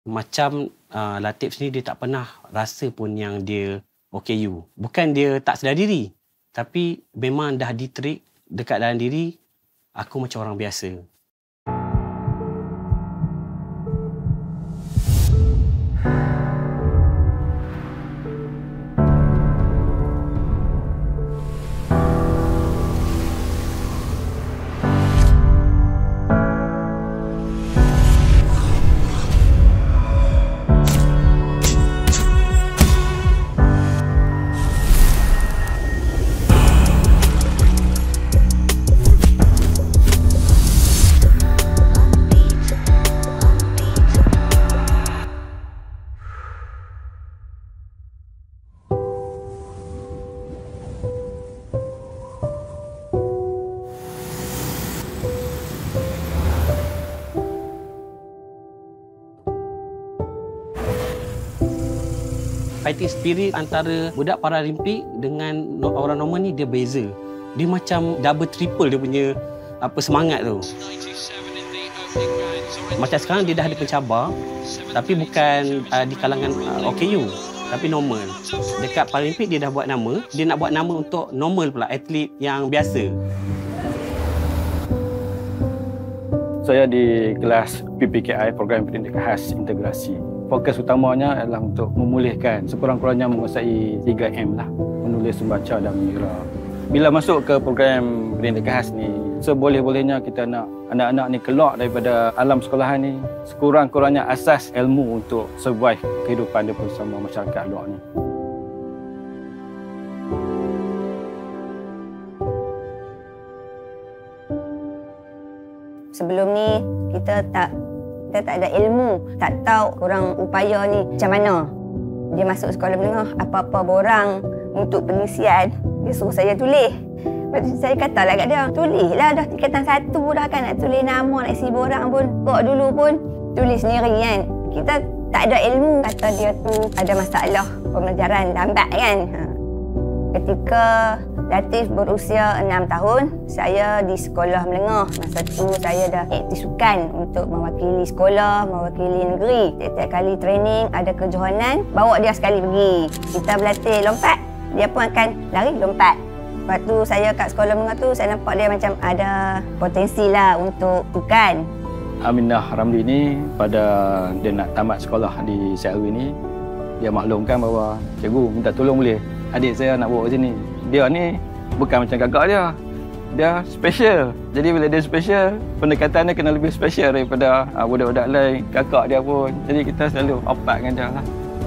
Macam Latif sendiri dia tak pernah rasa pun yang dia OKU. Bukan dia tak sedar diri, tapi memang dah ditrik dekat dalam diri, aku macam orang biasa. Fighting spirit antara budak Paralimpik dengan orang normal ni dia beza. Dia macam double triple dia punya semangat tu. Macam sekarang dia dah ada pencabar, tapi bukan di kalangan OKU, tapi normal. Dekat Paralimpik dia dah buat nama, dia nak buat nama untuk normal pula, atlet yang biasa. Saya di kelas PPKI, Program Pendidikan Khas Integrasi. Fokus utamanya adalah untuk memulihkan sekurang-kurangnya menguasai 3M lah, menulis, membaca dan mengira. Bila masuk ke program pendidikan khas ni, seboleh-bolehnya kita nak anak-anak ni keluar daripada alam sekolahan ni, sekurang-kurangnya asas ilmu untuk survive kehidupan dia bersama masyarakat luar ni. Sebelum ni kita tak ada ilmu, tak tahu orang upaya ni macam mana. Dia masuk sekolah menengah, apa-apa borang untuk pengisian, dia suruh saya tulis. Lepas tu saya katalah kat dia, tulislah dah tingkatan 1 dah kan, nak tulis nama, nak isi borang pun. Kok dulu pun tulis sendiri kan. Kita tak ada ilmu, kata dia tu ada masalah pembelajaran lambat kan. Ketika Latif berusia 6 tahun, saya di sekolah menengah. Masa tu saya dah aktif sukan untuk mewakili sekolah, mewakili negeri. Setiap kali training, ada kejohanan, bawa dia sekali pergi. Kita berlatih lompat, dia pun akan lari lompat. Lepas tu saya kat sekolah menengah tu, saya nampak dia macam ada potensi lah untuk sukan. Aminah Ramli ni pada dia nak tamat sekolah di Siaru ni, dia maklumkan bahawa cikgu minta tolong boleh adik saya nak bawa ke sini. Dia ni bukan macam kakak dia. Dia special. Jadi bila dia special, pendekatan dia kena lebih special daripada budak-budak lain, kakak dia pun. Jadi kita selalu opat dengan dia lah.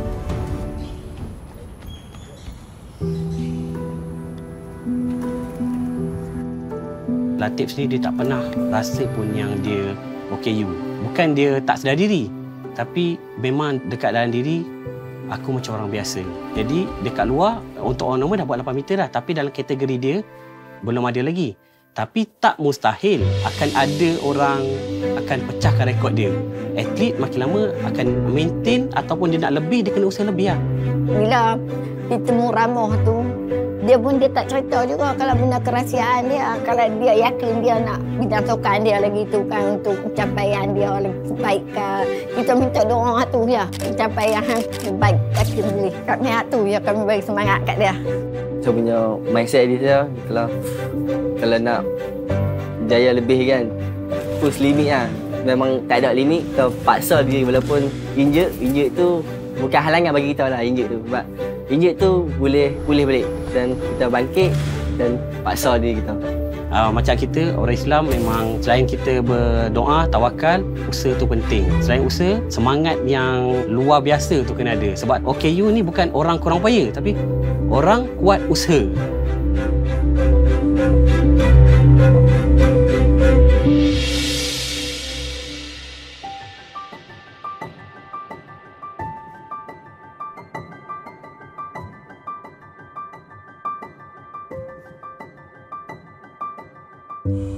Latif sendiri dia tak pernah rasa pun yang dia OKU. Bukan dia tak sedar diri, tapi memang dekat dalam diri, aku macam orang biasa. Jadi dekat luar, untuk orang normal dah buat 8 meter dah. Tapi dalam kategori dia, belum ada lagi. Tapi tak mustahil akan ada orang akan pecahkan rekod dia. Atlet makin lama akan maintain ataupun dia nak lebih, dia kena usaha lebih lah. Bila ditemu Ramoh tu, dia pun dia tak cerita juga kalau benda kerahsiaan dia. Kalau dia yakin dia nak bidang sukan dia lagi tu kan, untuk pencapaian dia lagi baik ke. Kita minta doa tu ya, pencapaian baik yakin boleh. Kat pihak tu ya kami bagi semangat kat dia. Saya punya mindset dia kalau nak jaya lebih kan, push limit lah. Memang tak ada limit, kita paksa diri walaupun injet tu bukan halangan bagi kita lah injet tu. Sebab injet tu boleh pulih balik dan kita bangkit dan paksa diri kita. Macam kita, orang Islam memang selain kita berdoa, tawakal, usaha tu penting. Selain usaha, semangat yang luar biasa tu kena ada. Sebab OKU ni bukan orang kurang upaya, tapi orang kuat usaha. Thank you.